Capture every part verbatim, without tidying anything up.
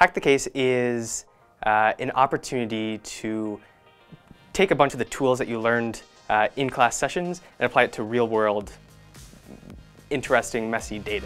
Hack the Case is uh, an opportunity to take a bunch of the tools that you learned uh, in class sessions and apply it to real-world, interesting, messy data.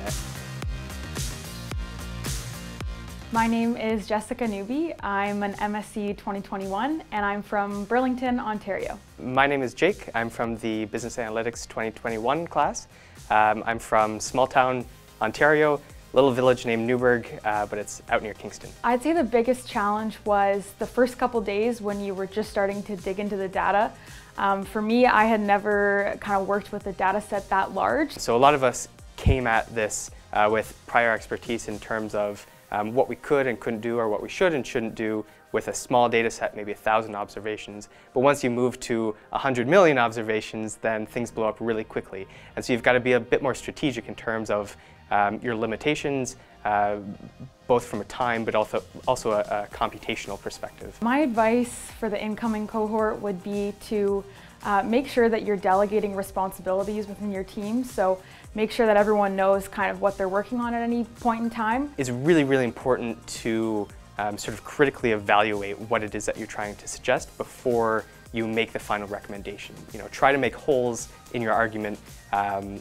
My name is Jessica Newby. I'm an M S c twenty twenty-one and I'm from Burlington, Ontario. My name is Jake. I'm from the Business Analytics twenty twenty-one class. Um, I'm from small town Ontario, little village named Newburgh, uh, but it's out near Kingston. I'd say the biggest challenge was the first couple days when you were just starting to dig into the data. Um, for me, I had never kind of worked with a data set that large. So a lot of us came at this uh, with prior expertise in terms of um, what we could and couldn't do, or what we should and shouldn't do with a small data set, maybe a thousand observations. But once you move to a hundred million observations, then things blow up really quickly. And so you've got to be a bit more strategic in terms of um, your limitations, uh, both from a time but also, also a, a computational perspective. My advice for the incoming cohort would be to uh, make sure that you're delegating responsibilities within your team. So make sure that everyone knows kind of what they're working on at any point in time. It's really, really important to um, sort of critically evaluate what it is that you're trying to suggest before you make the final recommendation. You know, try to make holes in your argument um,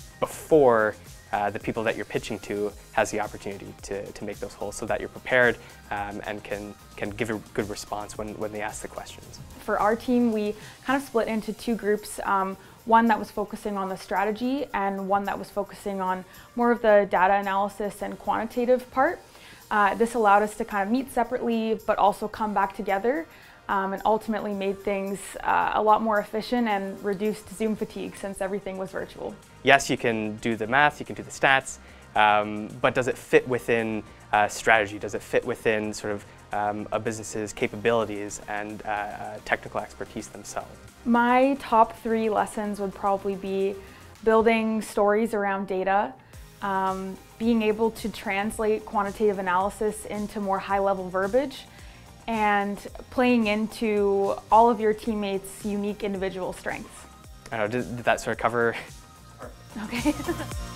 before Uh, the people that you're pitching to has the opportunity to, to make those holes, so that you're prepared um, and can, can give a good response when, when they ask the questions. For our team, we kind of split into two groups, um, one that was focusing on the strategy and one that was focusing on more of the data analysis and quantitative part. Uh, this allowed us to kind of meet separately but also come back together, um, and ultimately made things uh, a lot more efficient and reduced Zoom fatigue since everything was virtual. Yes, you can do the math, you can do the stats, um, but does it fit within uh, strategy? Does it fit within sort of um, a business's capabilities and uh, uh, technical expertise themselves? My top three lessons would probably be building stories around data, um, being able to translate quantitative analysis into more high-level verbiage, and playing into all of your teammates' unique individual strengths. I don't know, did, did that sort of cover? Okay.